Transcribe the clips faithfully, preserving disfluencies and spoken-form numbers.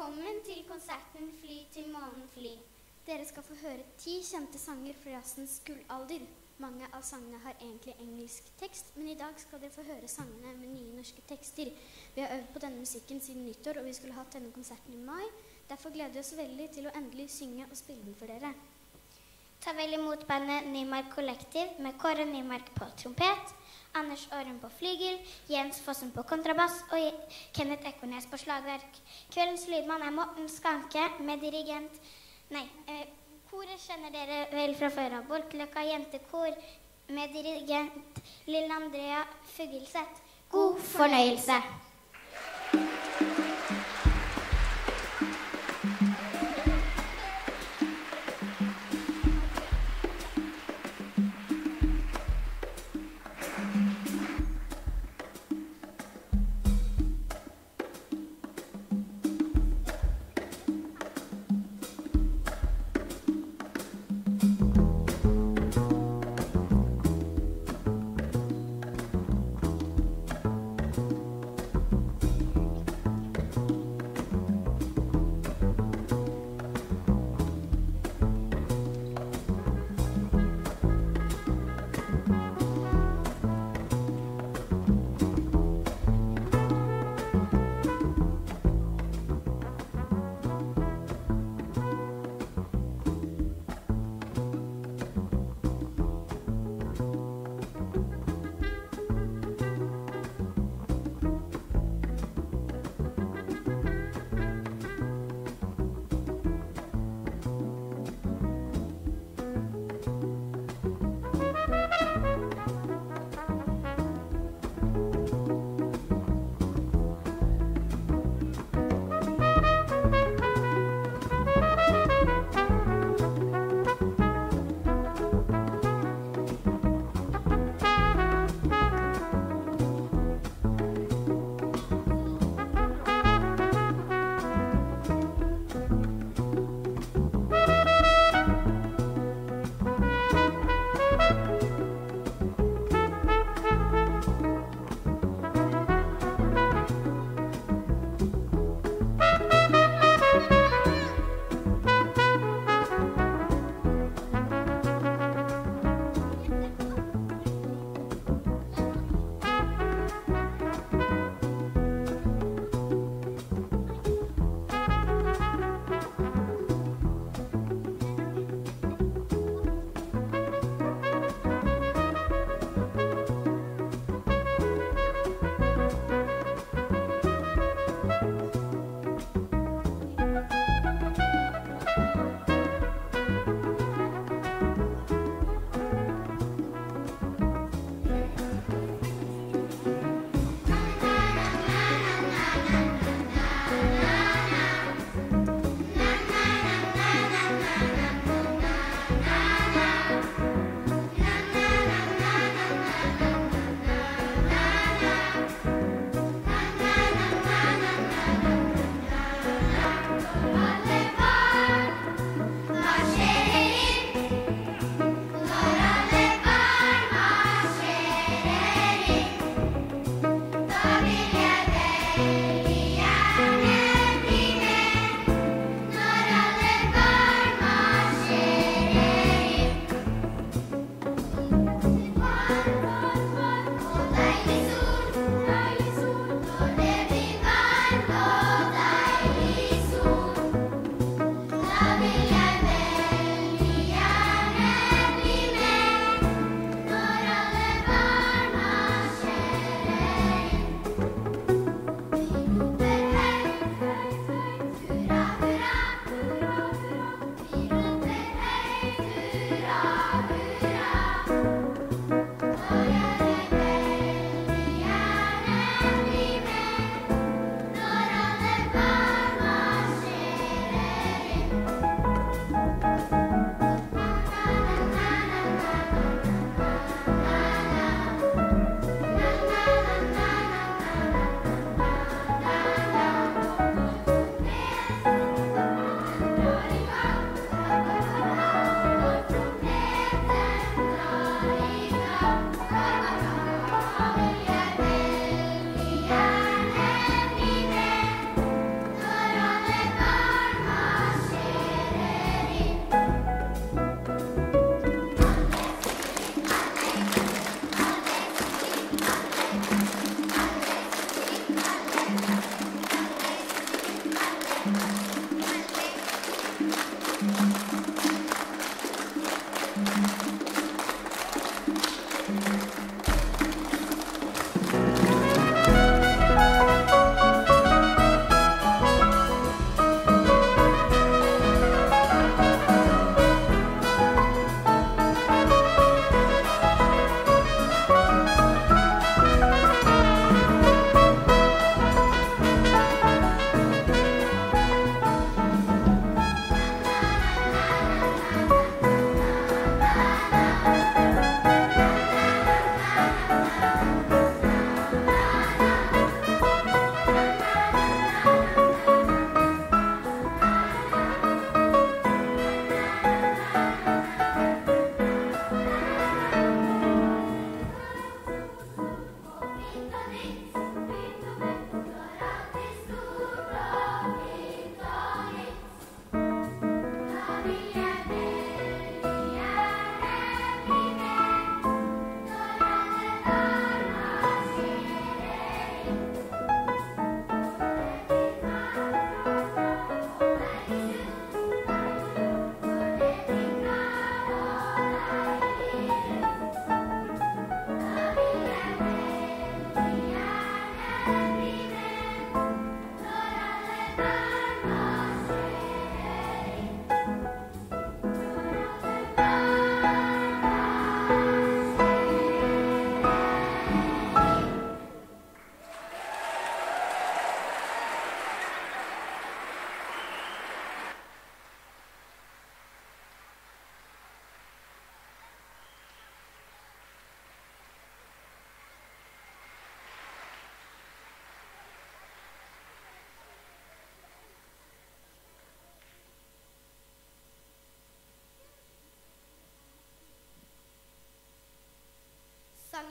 Velkommen til konserten Fly til månen fly. Dere skal få høre ti kjente sanger fra jazzens gullalder. Mange av sangene har egentlig engelsk tekst, men i dag skal dere få høre sangene med nye norske tekster. Vi har øvd på denne musikken siden nyttår, og vi skulle hatt denne konserten i mai. Derfor gleder vi oss veldig til å endelig synge og spille den for dere. Ta vel imot bandet Nymark Kollektiv med Kåre Nymark på trompet, Anders Åren på flygel, Jens Fossen på kontrabass og Kenneth Ekornes på slagverk. Kveldens lydmann er Morten Skanke med dirigent. Nei, eh, koret kjenner dere vel fra før av. Boltløkka jentekor med dirigent Lille Andrea Fuggelseth. God fornøyelse!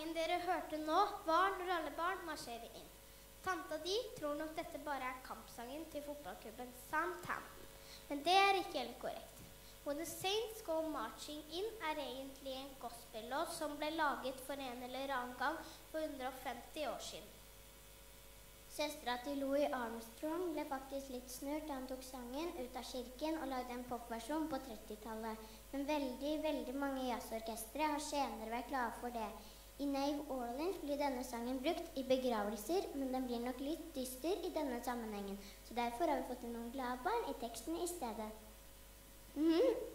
Sangen dere hørte nå var Når alle barn marsjerer inn. Tanta di tror nok dette bare er kampsangen til fotballklubben Southampton, men det er ikke helt korrekt. When the Saints Go Marching In er egentlig en gospel-låt som ble laget for en eller annen gang for hundre og femti år siden. Søstera til Louis Armstrong ble faktisk litt snurt da han tok sangen ut av kirken og lagde en popversjon på trettitallet. Men veldig, veldig mange jazzorkestre har senere vært glade for det. I New Orleans blir denne sangen brukt i begravelser, men den blir nok litt dyster i denne sammenhengen. Så derfor har vi fått inn noen glade barn i teksten i stedet. Mhm.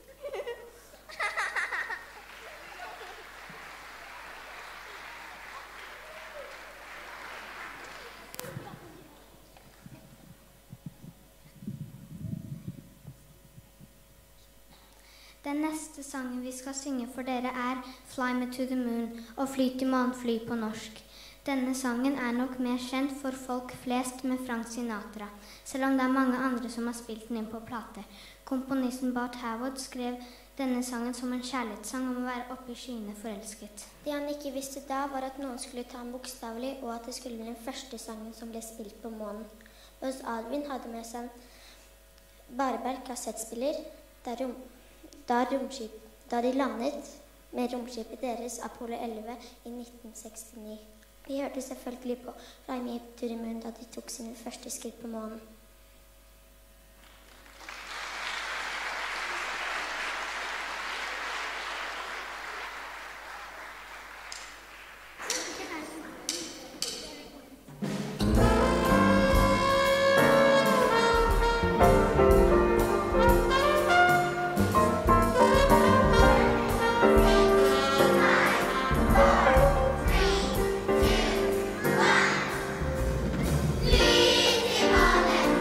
Den neste sangen vi skal synge for dere er Fly Me to the Moon og Fly til månefly på norsk. Denne sangen er nok mer kjent for folk flest med Frank Sinatra, selv om det er mange andre som har spilt den inn på plate. Komponisten Bart Howard skrev denne sangen som en kjærlighetssang om å være oppe i skyene forelsket. Det han ikke visste da var at noen skulle ta den bokstavelig, og at det skulle bli den første sangen som ble spilt på månen. Buzz Aldrin hadde med seg en bærebar kassettspiller der rom Da, romskip, da de landet med romskipet deres Apollo elleve i nitten sekstini. Vi hørte selvfølgelig på Fly Me to the Moon da de tok sine første skritt på månen. Fly to the moon.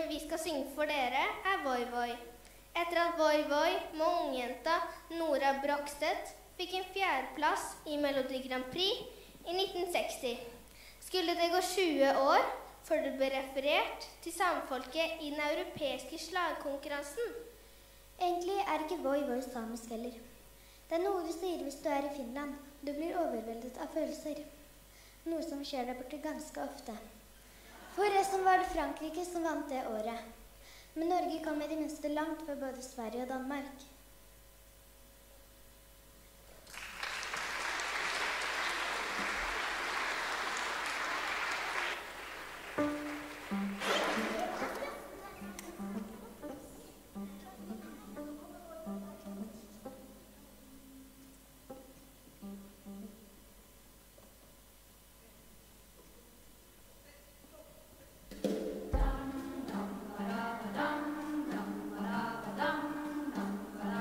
vi skal synge for dere, er Voi Voi. Etter at Voi Voi med ungjenta Nora Brogstedt fikk en fjerdeplass i Melodi Grand Prix i nitten seksti, skulle det gå tjue år før det ble referert til samefolket i den europeiske slagkonkurransen. Egentlig er ikke Voi Voi samisk heller. Det er noe du sier hvis du er i Finland. Du blir overveldet av følelser. Noe som skjer der borte ganske ofte. Forresten var det Frankrike som vant det året. Men Norge kom i det minste langt for både Sverige og Danmark. Dam, dam, dam, dam, dam, dam, dam, dam,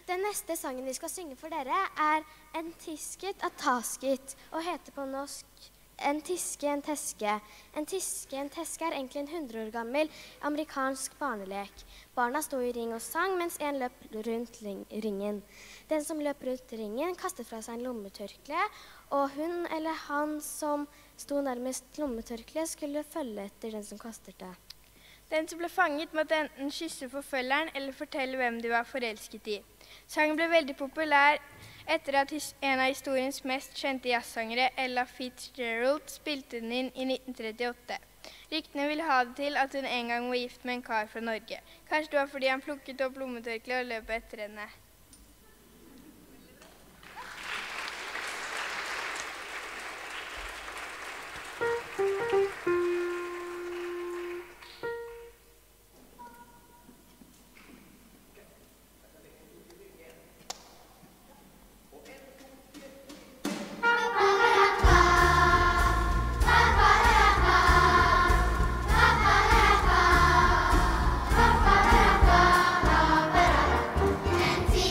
Den neste sangen vi skal synge for dere er En tisket av tasket, og heter på norsk En tiske, en teske. En tiske, en teske er egentlig en hundre år gammel amerikansk barnelek. Barna stod i ring og sang, mens en løp rundt ringen. Den som løp rundt ringen kastet fra seg en lommetørkle, og hun eller han som sto nærmest lommetørkle skulle følge etter den som kastet det. Den som ble fanget måtte enten kysse forfølgeren eller fortelle hvem de var forelsket i. Sangen ble veldig populær etter at en av historiens mest kjente jazzsangere, Ella Fitzgerald, spilte den inn i nitten trettiåtte. Ryktene ville ha det til at hun en gang var gift med en kar fra Norge. Kanskje det var fordi han plukket opp lommetørkle og løp etter henne. En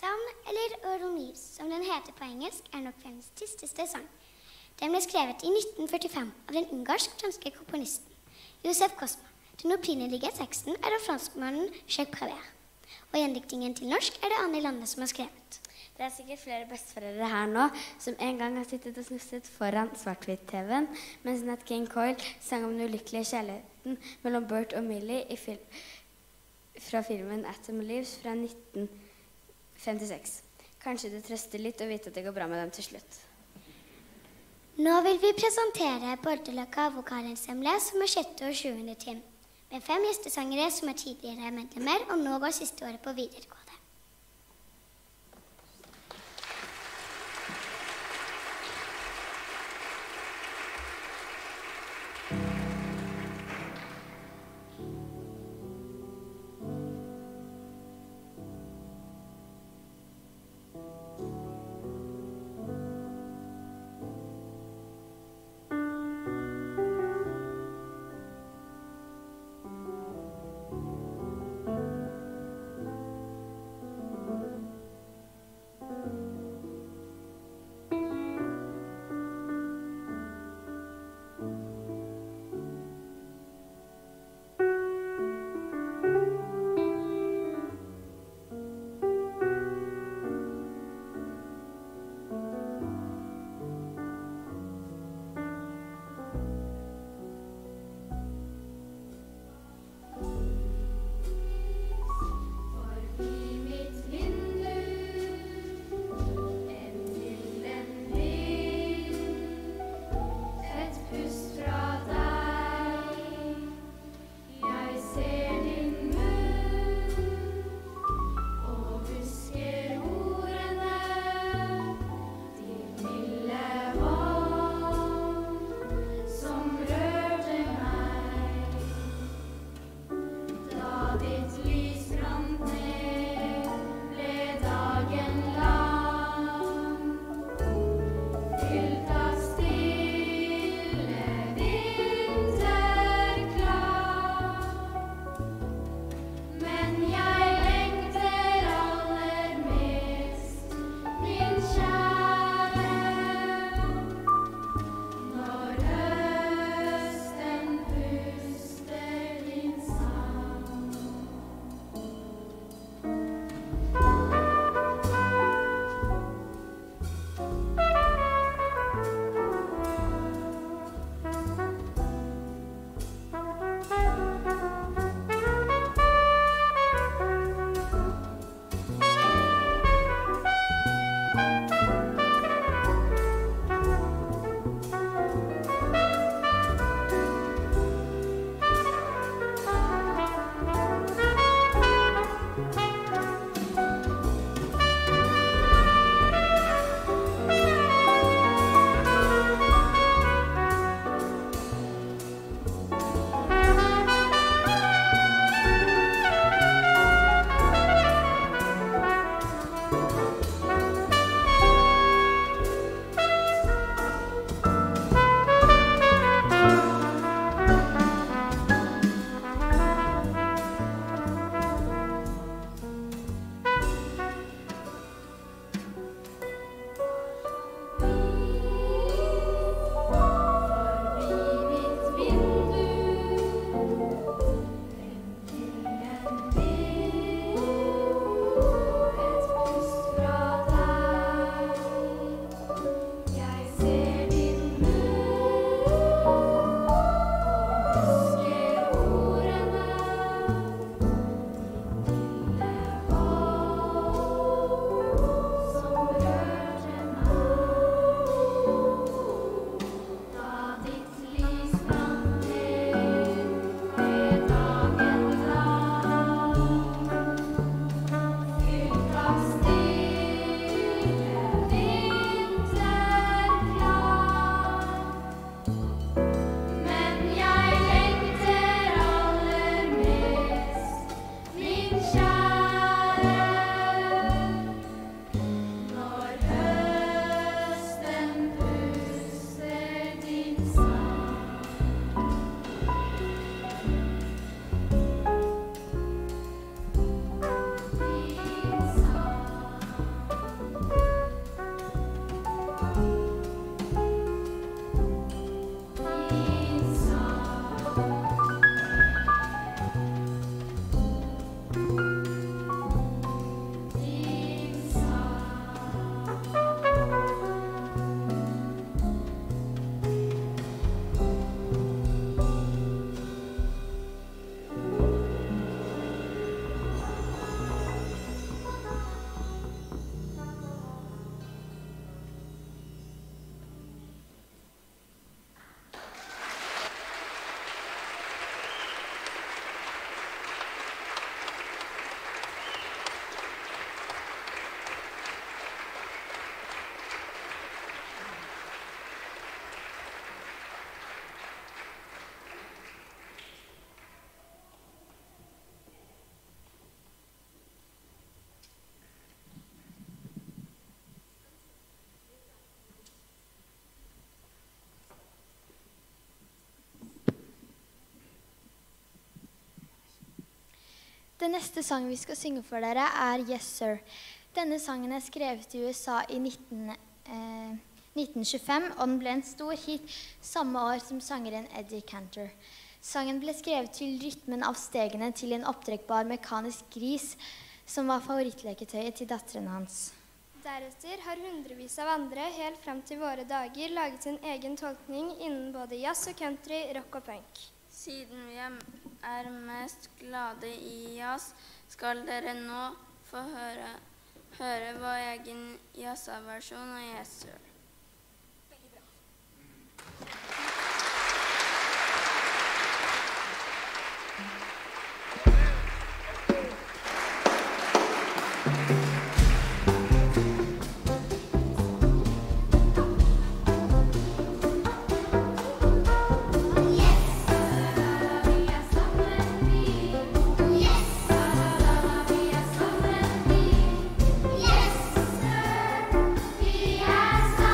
Sound eller Euronews, som den heter på engelsk, er nok verdens tristeste sang. Den ble skrevet i nitten førtifem av den ungarsk-franske komponisten Josef Kosma. Den opprinnelige teksten er av franskmannen Jacques Prévert. Og gjendiktingen til norsk er det Anne Lande som har skrevet. Det er sikkert flere besteforeldre her nå som en gang har sittet og snusset foran svart-hvitt-T V-en mens Nat King Cole sang om den ulykkelige kjærligheten mellom Bert og Millie i fil fra filmen Atom Leaves fra nitten femtiseks. Kanskje det trøster litt å vite at det går bra med dem til slutt. Nå vil vi presentere Bordeløkka vokalensemble som er sjette og sjuende trinn, med fem gjestesangere som er tidligere medlemmer og nå går siste året på videregående. Den neste sangen vi skal synge for dere er Yes Sir. Denne sangen er skrevet i U S A i nitten, eh, nitten tjuefem, og den ble en stor hit samme år som sangeren Eddie Cantor. Sangen ble skrevet til rytmen av stegene til en opptrekkbar mekanisk gris, som var favorittleketøyet til datteren hans. Deretter har hundrevis av andre helt frem til våre dager laget sin egen tolkning innen både jazz og country, rock og punk. Siden vi er mest glade i jazz, skal dere nå få høre, høre vår egen jazzversjon av Yes Sir. Veldig bra. Yes, sir, we are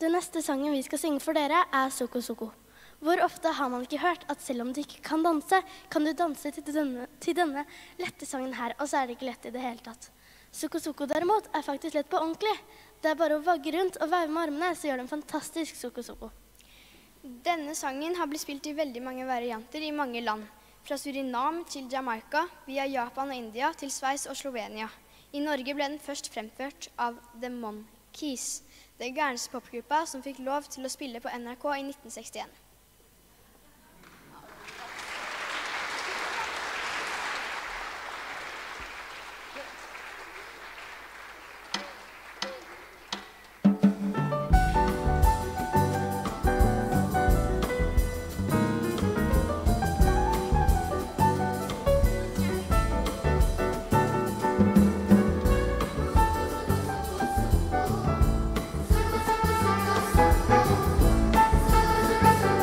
Den neste sangen vi skal synge for dere er Soko Soko. Hvor ofte har man ikke hørt at selv om du ikke kan danse, kan du danse til denne, til denne lette sangen her, og så er det ikke lett i det hele tatt. Soko Soko derimot er faktisk lett på ordentlig. Det er bare å vagge rundt og veive med armene, så gjør det en fantastisk Soko Soko. Denne sangen har blitt spilt i veldig mange varianter i mange land. Fra Surinam til Jamaica, via Japan og India til Sveits og Slovenia. I Norge ble den først fremført av The Monkees, den gærneste popgruppa som fikk lov til å spille på N R K i nitten sekstien. Soko, soko, soko, soko.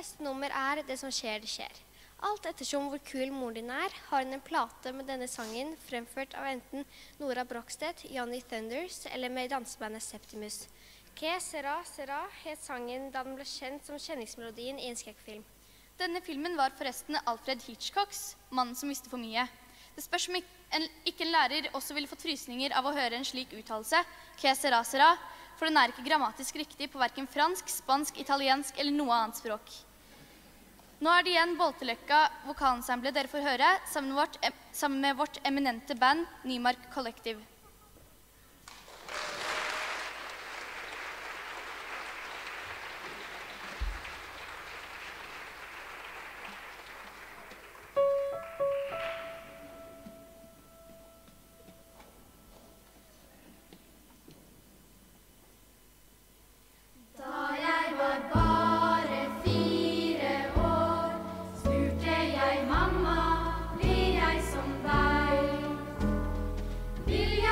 neste nummer er Det som skjer, det skjer. Alt ettersom hvor kul moren din er, har hun en plate med denne sangen fremført av enten Nora Brogstedt, Johnny Thunders eller med dansebandet Septimus. Que sera, sera het sangen da den ble kjent som kjenningsmelodien i en skrekkfilm. Denne filmen var forresten Alfred Hitchcocks, mannen som visste for mye. Det spørs om en, ikke en lærer også ville fått frysninger av å høre en slik uttalelse, que sera, sera, for den er ikke grammatisk riktig på hverken fransk, spansk, italiensk eller noe annet språk. Nå er det igjen Bolteløkka vokalensemble dere får høre, sammen med vårt, sammen med vårt eminente band Nymark Kollektiv. Vil jeg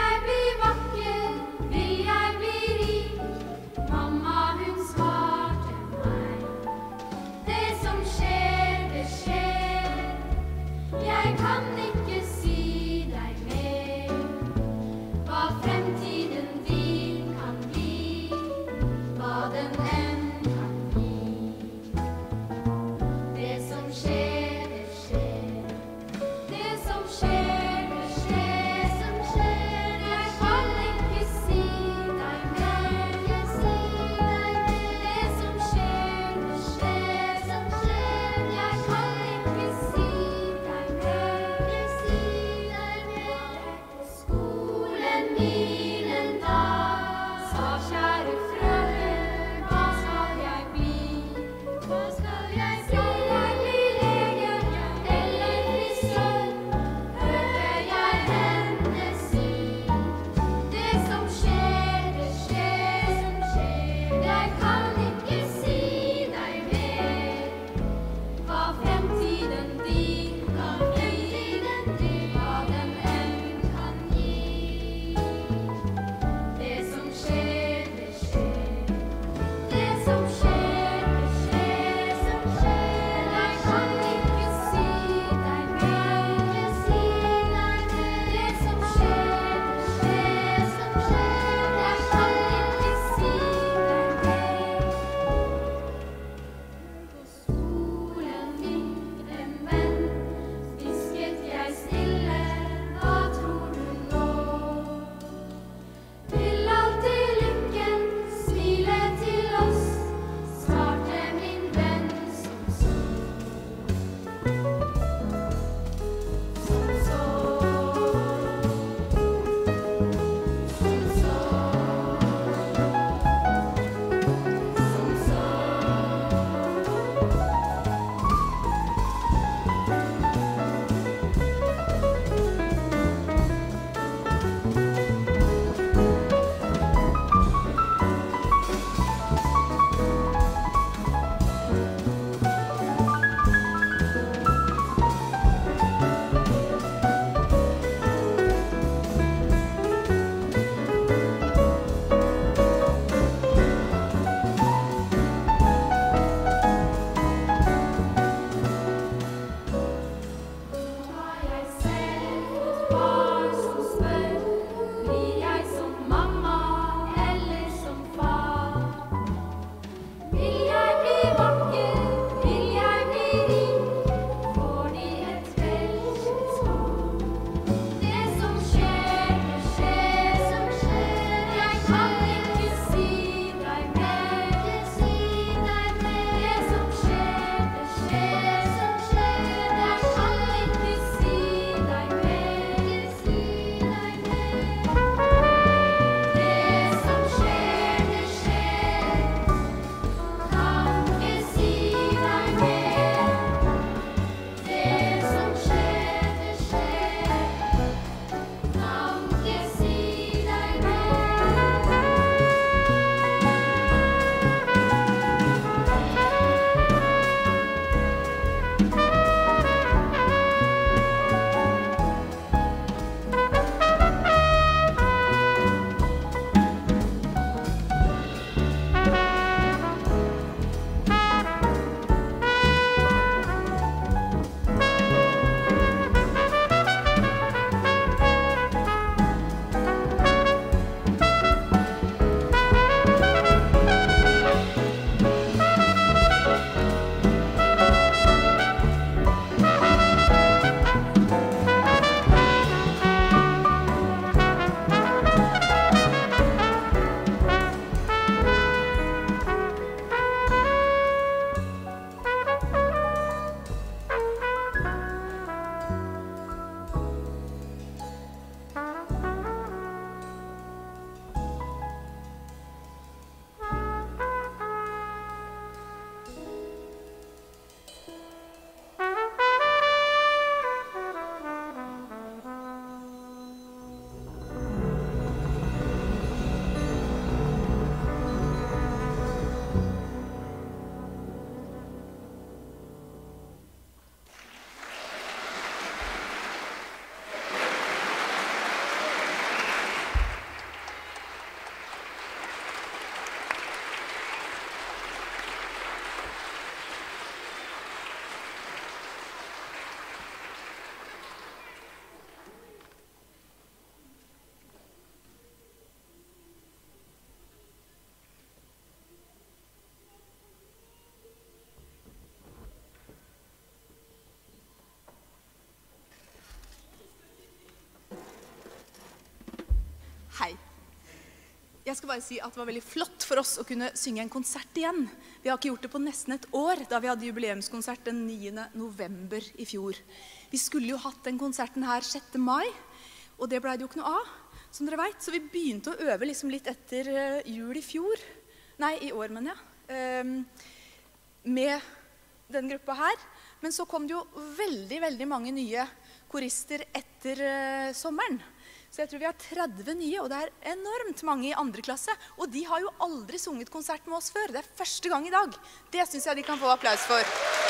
Hei. Jeg skal bare si at det var veldig flott for oss å kunne synge en konsert igjen. Vi har ikke gjort det på nesten et år, da vi hadde jubileumskonsert den niende november i fjor. Vi skulle jo hatt den konserten her sjette mai, og det ble det jo ikke noe av, som dere vet. Så vi begynte å øve liksom litt etter jul i fjor. Nei, i år, mener jeg. Med den gruppa her. Men så kom det jo veldig, veldig mange nye korister etter sommeren. Så jeg tror vi har tretti nye, og det er enormt mange i andre klasse. Og de har jo aldri sunget konsert med oss før. Det er første gang i dag. Det synes jeg de kan få applaus for.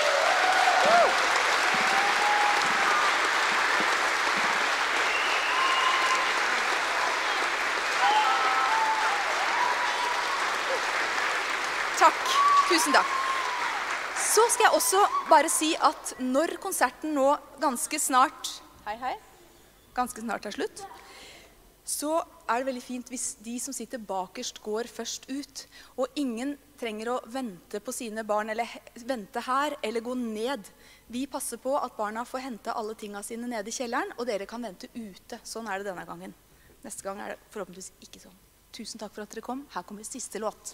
Takk. Tusen takk. Så skal jeg også bare si at når konserten nå ganske snart, hei hei, ganske snart er slutt, så er det veldig fint hvis de som sitter bakerst går først ut, og ingen trenger å vente på sine barn, eller vente her, eller gå ned. Vi passer på at barna får hente alle tingene sine nede i kjelleren, og dere kan vente ute. Sånn er det denne gangen. Neste gang er det forhåpentligvis ikke sånn. Tusen takk for at dere kom. Her kommer siste låt.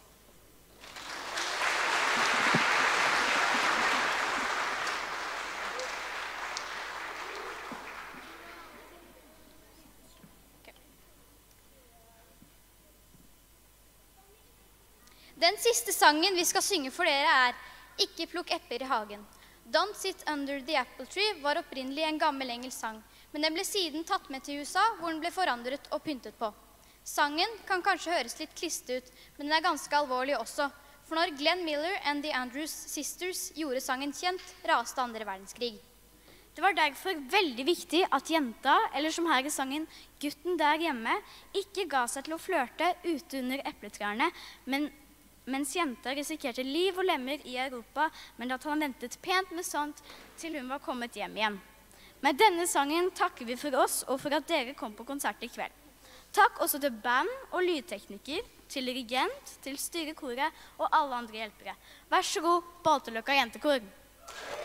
Den siste sangen vi skal synge for dere er «Ikke plukk epler i hagen». «Don't sit under the apple tree» var opprinnelig en gammel engelsk sang, men den ble siden tatt med til U S A, hvor den ble forandret og pyntet på. Sangen kan kanskje høres litt kliste ut, men den er ganske alvorlig også, for når Glenn Miller and the Andrews Sisters gjorde sangen kjent, raste andre verdenskrig. Det var derfor veldig viktig at jenta, eller som her i sangen, gutten der hjemme, ikke ga seg til å flørte ute under epletrærne, men mens jenta risikerte liv og lemmer i Europa, men at han ventet pent med sånt til hun var kommet hjem igjen. Med denne sangen takker vi for oss og for at dere kom på konsert i kveld. Takk også til band og lydtekniker, til dirigent, til styrekoret og alle andre hjelpere. Vær så god, Balteløkka jentekor!